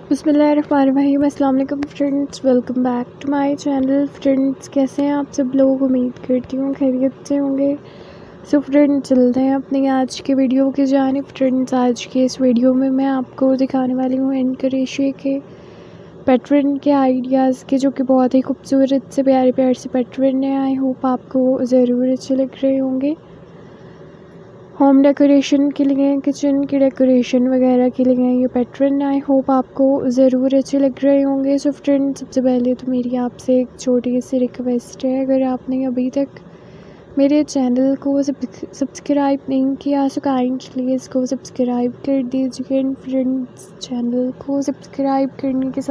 बिस्मिल्लाहिर्रहमानिर्रहीम। अस्सलाम वालेकुम friends, welcome back to my channel. Friends, कैसे हैं आप सब लोग? उम्मीद करती हूँ खैरियत से होंगे। सो फ्रेंड्स, चलते हैं अपनी आज के वीडियो की जानिब। फ्रेंड्स, आज के इस वीडियो में मैं आपको दिखाने वाली हूँ एनक्रेशे के पैटर्न के आइडियाज़ के, जो कि बहुत ही खूबसूरत से प्यारे प्यारे से पैटर्न है। आई होप आपको ज़रूर अच्छे लग रहे होंगे। होम डेकोरेशन के लिए, किचन की डेकोरेशन वगैरह के लिए ये पैटर्न आई होप आपको ज़रूर अच्छे लग रहे होंगे। सो फ्रेंड्स, सबसे पहले तो मेरी आपसे एक छोटी सी रिक्वेस्ट है, अगर आपने अभी तक मेरे चैनल को सब्सक्राइब नहीं किया तो काइंडली इसको सब्सक्राइब कर दीजिए। फ्रेंड्स, चैनल को सब्सक्राइब करने के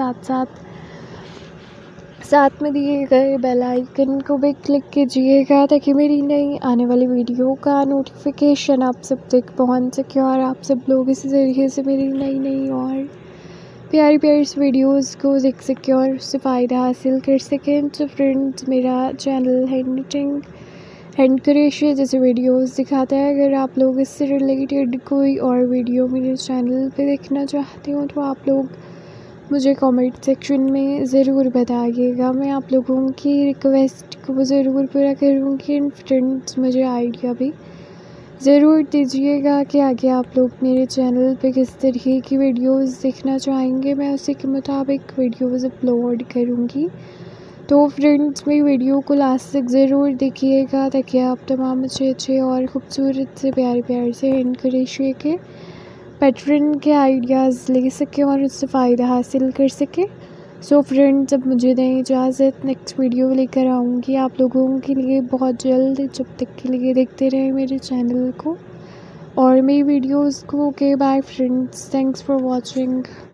साथ में दिए गए बेल आइकन को भी क्लिक कीजिएगा, ताकि मेरी नई आने वाली वीडियो का नोटिफिकेशन आप सब तक पहुंच सके और आप सब लोग इसी तरीके से मेरी नई और प्यारी प्यारी वीडियोस को देख सकें और उससे फ़ायदा हासिल कर सकें। तो फ्रेंड्स, मेरा चैनल एनक्रेशे जैसे वीडियोस दिखाता है। अगर आप लोग इससे रिलेटेड कोई और वीडियो मेरे चैनल पे देखना चाहते हो तो आप लोग मुझे कमेंट सेक्शन में ज़रूर बताइएगा। मैं आप लोगों की रिक्वेस्ट को ज़रूर पूरा करूँगी। एंड फ्रेंड्स, मुझे आइडिया भी ज़रूर दीजिएगा कि आगे आप लोग मेरे चैनल पे किस तरीके की वीडियोस देखना चाहेंगे। मैं उसी के मुताबिक वीडियोस अपलोड करूँगी। तो फ्रेंड्स, मेरी वीडियो को लास्ट तक ज़रूर देखिएगा, ताकि आप तमाम अच्छे और ख़ूबसूरत से प्यारे से एनक्रेशे के पैटर्न के आइडियाज़ ले सकें और उससे फ़ायदा हासिल कर सकें। सो फ्रेंड्स, अब मुझे दें इजाज़त। नेक्स्ट वीडियो लेकर आऊँगी आप लोगों के लिए बहुत जल्द। जब तक के लिए देखते रहें मेरे चैनल को और मेरी वीडियोज़ को। Okay, bye friends, thanks for watching.